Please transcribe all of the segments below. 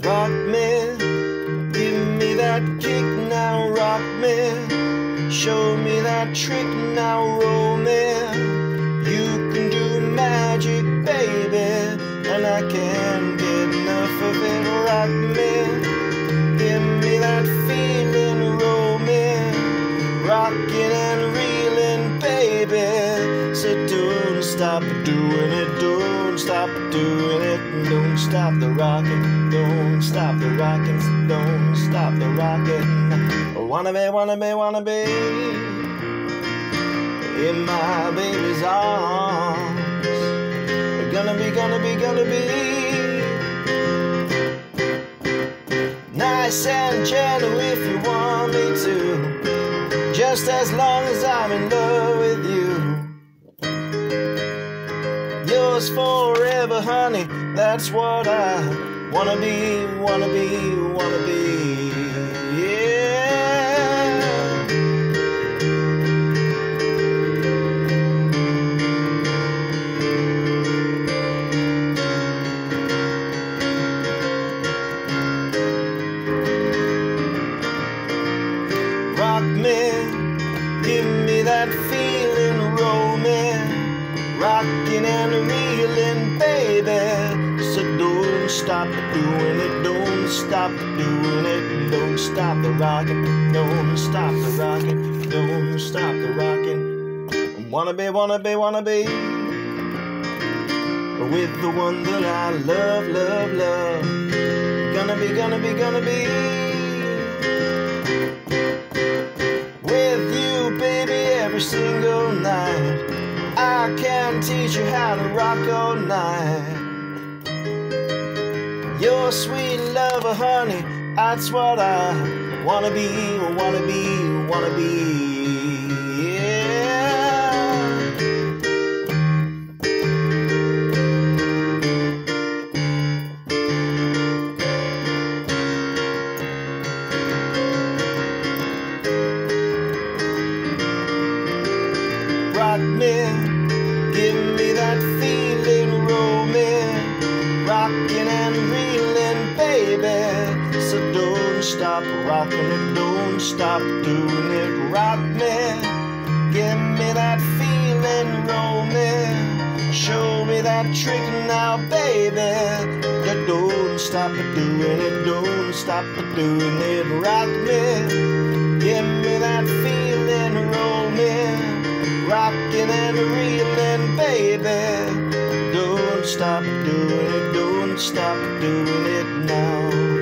Rock me, give me that kick now, rock me. Show me that trick now, roll me. You can do magic, baby, and I can't get enough of it. Rock me, give me that feeling, roll me. Rocking and reeling, baby. So don't stop doing it, don't stop doing it. Don't stop the rockin', don't stop the rockin', don't stop the rockin'. Wanna be in my baby's arms. Gonna be nice and gentle if you want me to, just as long as I'm in love with you. Yours forever, honey, that's what I wanna be, yeah. Rock me, give me that feeling, roll me. Rocking and reeling, baby. So don't stop doing it, don't stop doing it. Don't stop the rockin', don't stop the rockin', don't stop the rockin'. Wanna be with the one that I love. Gonna be with you, baby, every single night. I can teach you how to rock all night. Your sweet lover, honey, that's what I wanna be, yeah. Rock me, give me that feeling, roll me. Rocking and reeling, baby. So don't stop rocking it, don't stop doing it. Rock me, give me that feeling, roll me. Show me that trick now, baby. Don't stop doing it, don't stop doing it. Rock me, give me that feeling, roll me. Rocking and reeling, baby. Don't stop doing it, don't stop doing it now.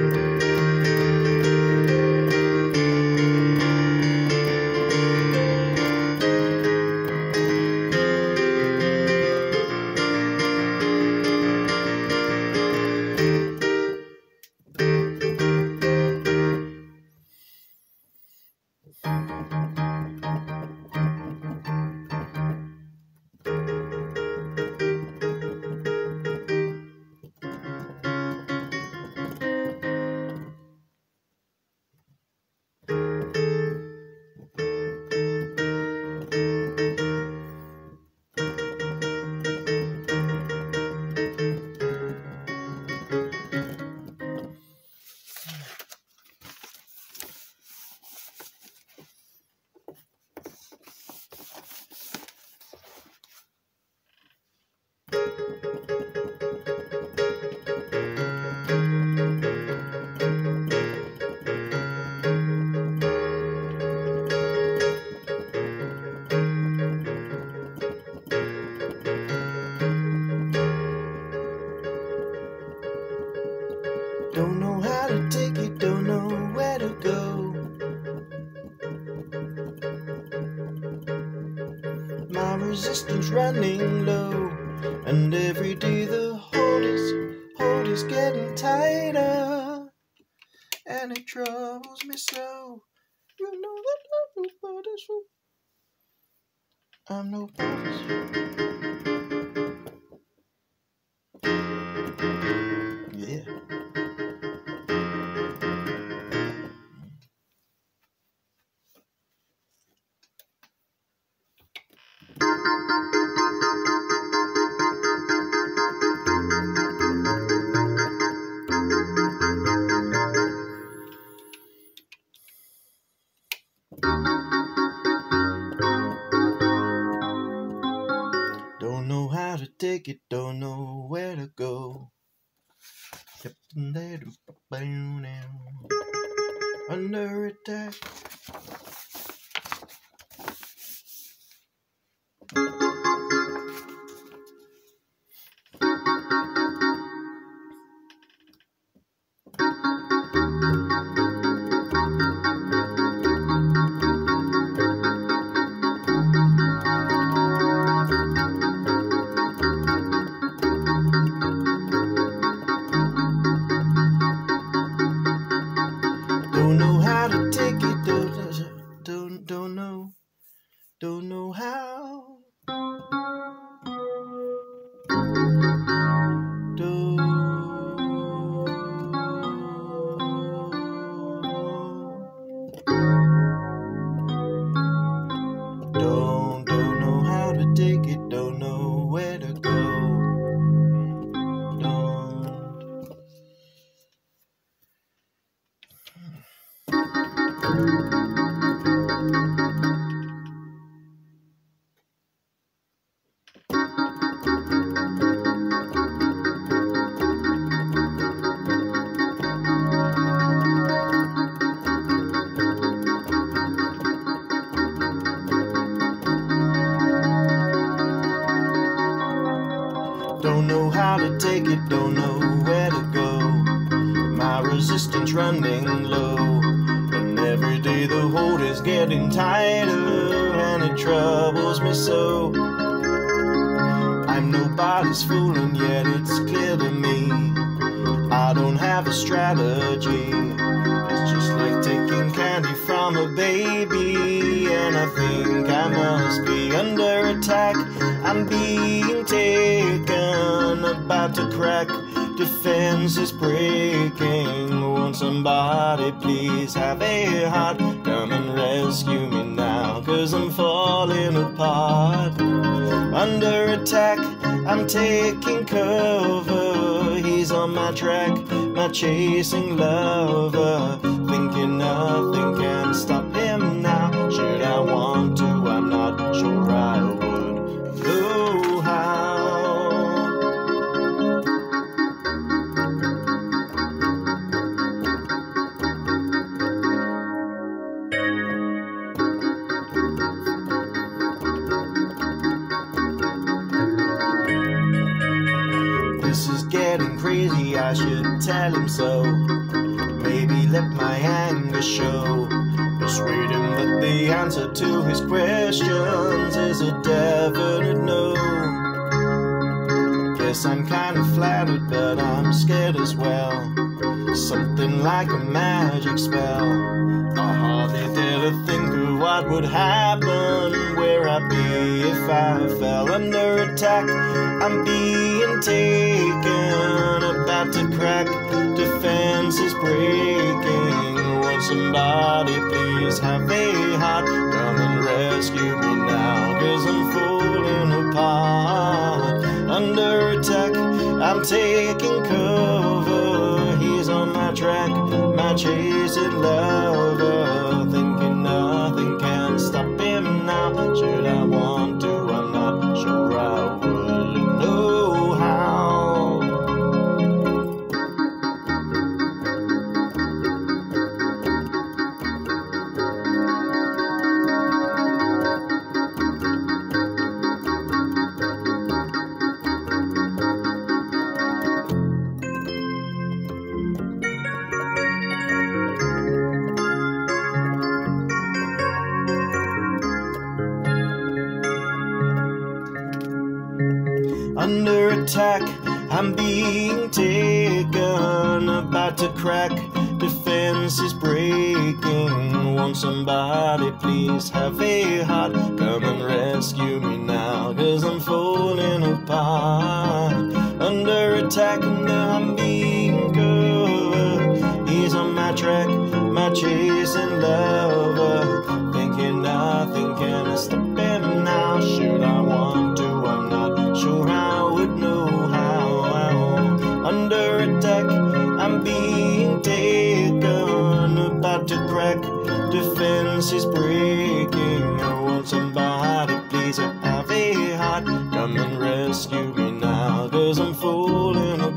Don't know how to take it, don't know where to go. My resistance running low, and every day the hold is getting tighter, and it troubles me so. You know that I'm nobody's yeah. to take it, don't know where to go. Under attack. Don't know how to take it, don't know how. Don't know how to take it, don't know where to go. Don't know how to take it, don't know where to go. My resistance running low, and every day the hold is getting tighter, and it troubles me so. I'm nobody's fool, and yet it's clear to me I don't have a strategy. It's just like taking candy from a baby, and I think I must be under attack. I'm being taken, about to crack. Defense is breaking. Won't somebody please have a heart? Come and rescue me now, 'cause I'm falling apart. Under attack, I'm taking cover. He's on my track, my chasing lover. Thinking nothing can stop him now. Should I want to, I'm not sure I would know how. This is getting crazy, I should tell him so. Maybe let my anger show. Persuade him that the answer to his questions is a definite no. Guess I'm kind of flattered, but I'm scared as well. Something like a magic spell. I hardly dare to think of what would happen, where I'd be if I fell under attack. I'm being taken, about to crack. Defense is breaking. Won't somebody please have a heart? Come and rescue me now, 'cause I'm falling apart. Under attack, I'm taking cover. He's on my track, my chasing lover. Thinking nothing can stop him now. Should I want to, I'm not sure I would know how. Under attack, I'm being taken, about to crack. Defense is breaking. Won't somebody please have a heart? Come and rescue me now, 'cause I'm falling apart. Under attack, and now I'm being covered. He's on my track, my chasing lover. Thinking nothing can stop him now. Should I want to, I'm not sure I would know how. Under attack, I'm being taken, about to crack. Defense is breaking. Won't somebody please have a heart. Come and rescue me now, 'cause I'm falling